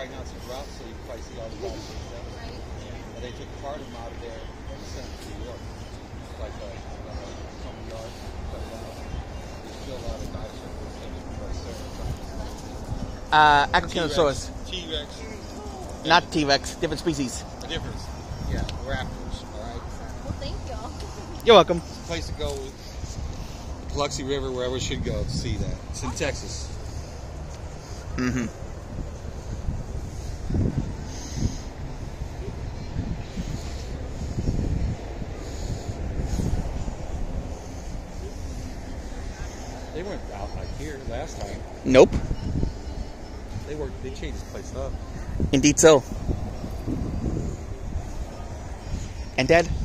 right now it's a drought, so you can probably see all the guys and stuff. Right. And they took part of them out of there and sent them to New York. Like some yards. But there's still a lot of dinosaurs that Acrocanosaurus. T-Rex. Not T-Rex, different species. A difference. Yeah, raptors. All right. Well, thank y'all. You're welcome. It's a place to go. Biloxi River, wherever it should go to see that. It's in Texas. Mm-hmm. They weren't out like here last time. Nope. They changed this place up. Indeed so. And Dad?